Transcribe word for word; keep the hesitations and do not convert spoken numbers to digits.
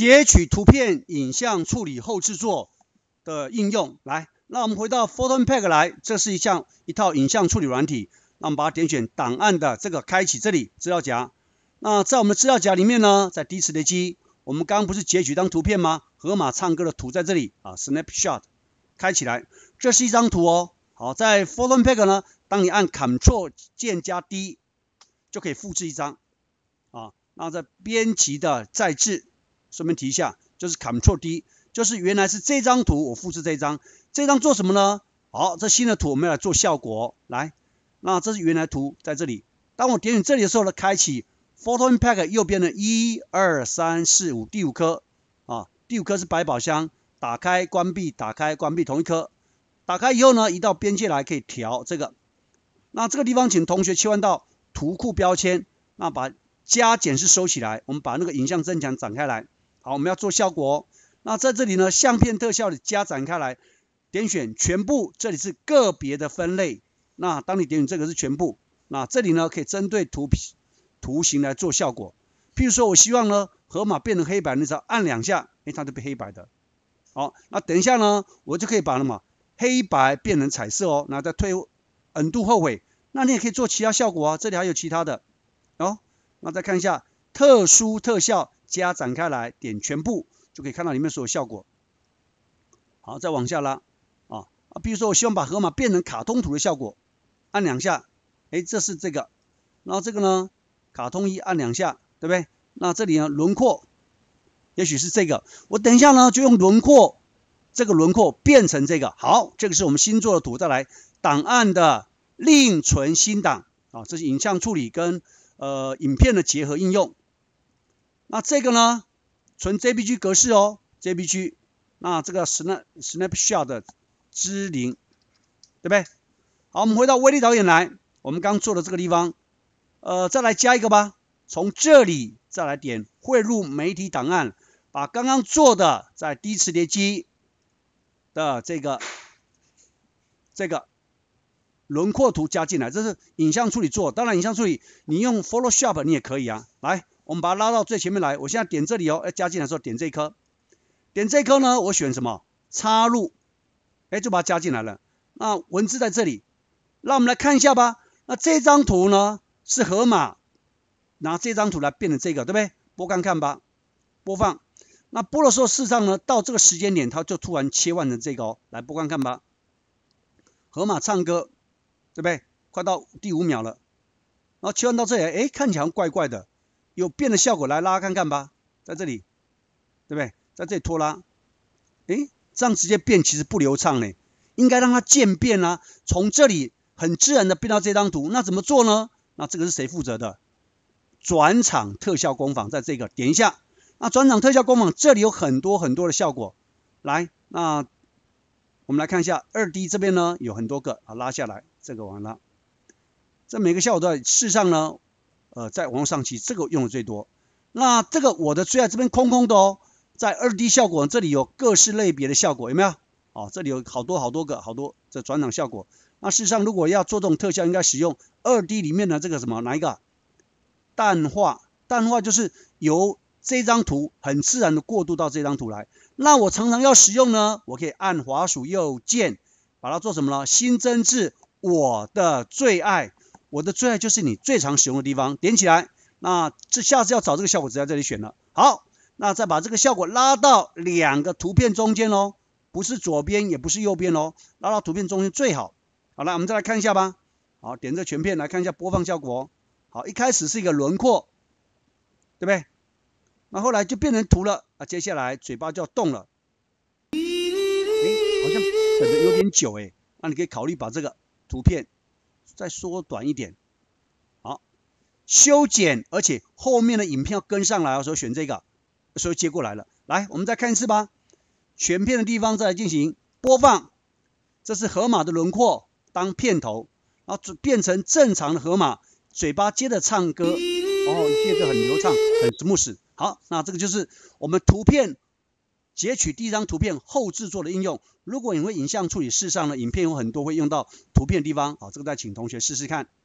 截取图片影像处理后制作的应用。来，那我们回到 Photo Impact 来，这是一项一套影像处理软体。那我们把它点选档案的这个开启这里资料夹。那在我们的资料夹里面呢，在第一磁碟机，我们刚刚不是截取一张图片吗？河马唱歌的图在这里啊 ，Snapshot 开起来，这是一张图哦。好，在 Photo Impact 呢，当你按 Ctrl 键加 D 就可以复制一张啊。那在编辑的再制，顺便提一下，就是 Ctrl D， 就是原来是这张图，我复制这张，这张做什么呢？好，这新的图我们要来做效果，来，那这是原来图在这里。当我点选这里的时候呢，开启 Photo Impact 右边的一二三四五第五颗啊，第五颗是百宝箱，打开关闭，打开关闭同一颗。打开以后呢，移到边界来可以调这个。那这个地方请同学切换到图库标签，那把加减是收起来，我们把那个影像增强展开来。好，我们要做效果哦。那在这里呢，相片特效的加展开来，点选全部，这里是个别的分类。那当你点选这个是全部，那这里呢可以针对图图形来做效果。譬如说我希望呢河马变成黑白，你只要按两下，诶，它就变黑白的。好，那等一下呢，我就可以把什么黑白变成彩色哦，然后再推 undo 后悔。那你也可以做其他效果啊，这里还有其他的哦。那再看一下特殊特效加展开来，点全部就可以看到里面所有效果。好，再往下拉啊啊，比如说我希望把河马变成卡通图的效果，按两下，哎，这是这个，然后这个呢，卡通一按两下，对不对？那这里呢，轮廓，也许是这个，我等一下呢就用轮廓，这个轮廓变成这个。好，这个是我们新做的图，再来档案的另存新档啊，这是影像处理跟呃影片的结合应用。那这个呢，存 J P G 格式哦 ，J P G。那这个 snap snapshot 的之零，对不对？好，我们回到威力导演来，我们刚做的这个地方，呃，再来加一个吧。从这里再来点汇入媒体档案，把刚刚做的在低磁碟机的这个这个轮廓图加进来，这是影像处理做。当然，影像处理你用 Photoshop 你也可以啊。来，我们把它拉到最前面来。我现在点这里哦，要加进来的时候点这一颗。点这颗呢，我选什么？插入，哎，就把它加进来了。那文字在这里，那我们来看一下吧。那这张图呢是河马，拿这张图来变成这个，对不对？播看看吧，播放。那播的时候，事实上呢，到这个时间点，它就突然切换成这个哦。来播看看吧，河马唱歌，对不对？快到第五秒了，然后切换到这里，哎，看起来怪怪的，有变的效果，来拉看看吧，在这里，对不对？在这里拖拉，诶，这样直接变其实不流畅呢，应该让它渐变啊，从这里很自然的变到这张图，那怎么做呢？那这个是谁负责的？转场特效工坊，在这个点一下，那转场特效工坊这里有很多很多的效果，来，那我们来看一下 二 D 这边呢有很多个啊，拉下来，这个往拉，这每个效果都在，事实上呢，呃，在网络上其实这个用的最多，那这个我的最爱这边空空的哦。在 二 D 效果这里有各式类别的效果，有没有？哦，这里有好多好多个，好多这转场效果。那事实上，如果要做这种特效，应该使用 二 D 里面的这个什么哪一个？淡化，淡化就是由这张图很自然的过渡到这张图来。那我常常要使用呢，我可以按滑鼠右键，把它做什么呢？新增至我的最爱，我的最爱就是你最常使用的地方，点起来。那这下次要找这个效果，只在这里选了。好。那再把这个效果拉到两个图片中间咯，不是左边也不是右边咯，拉到图片中间最好。好了，我们再来看一下吧。好，点这全片来看一下播放效果。好，一开始是一个轮廓，对不对？那后来就变成图了。啊，接下来嘴巴就要动了。诶，好像等的有点久诶，那你可以考虑把这个图片再缩短一点。好，修剪，而且后面的影片要跟上来的时候选这个。所以接过来了，来，我们再看一次吧。全片的地方再来进行播放，这是河马的轮廓当片头，然后变成正常的河马，嘴巴接着唱歌，哦，接着很流畅，很 smooth。好，那这个就是我们图片截取第一张图片后制作的应用。如果你会影像处理，事实上呢，影片有很多会用到图片的地方，好，这个再请同学试试看。